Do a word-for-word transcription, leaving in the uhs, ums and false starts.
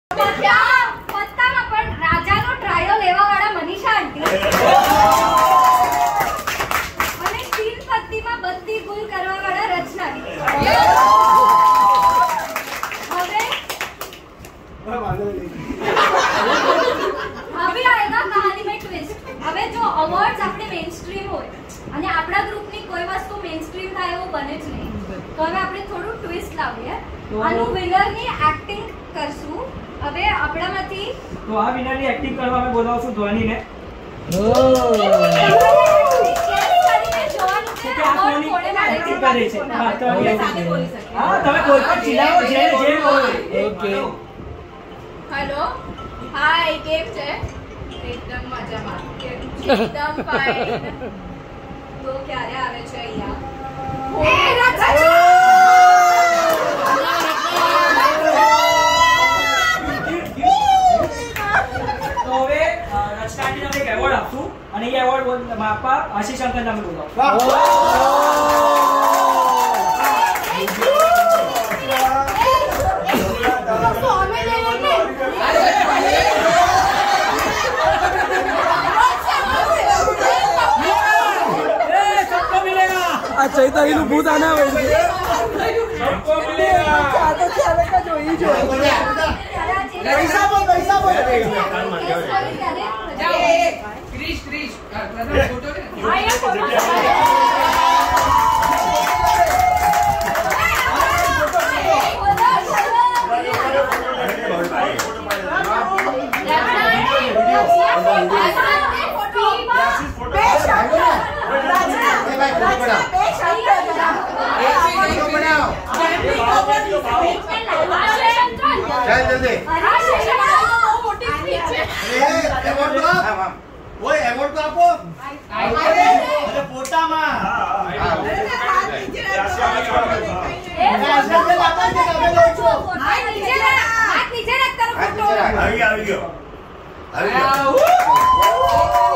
Awards આપણે મેઇનસ્ટ્રીમ હોય અને આપણા ગ્રુપની કોઈ વસ્તુ મેઇનસ્ટ્રીમ થાય એવું બને જ નહીં, તો હવે આપણે થોડું ટ્વિસ્ટ લાવીએ. આનું વિનરની એક્ટિંગ કરશું. હવે આપણામાંથી તો આ વિનરની એક્ટિંગ કરવા અમે બોલાવશું ધ્વનીને. ઓ હા, તમે કોઈ પણ ચિલાવો જે જે ઓકે. હેલો, હાય, કેમ છે? એકદમ મજામાં. એકદમ ફાઇન. તો ક્યારે આવે છે અહીંયા? એ રચના તો હવે રચનાને અમે એક એવોર્ડ આપશું અને એ એવોર્ડ આપવા આશીષ અંકલ તમે બોલાવો. चैता ही भूत आना है सबको मिलेगा तो चलेगा जो ही जो पैसा बोल पैसा बोल जाओ क्रिश क्रिश फोटो ले आया फोटो चल जल्दी वो एवोर्ड तो आपको अरे पोटा मां नीचे रख करो फोटो. आ गया आ गया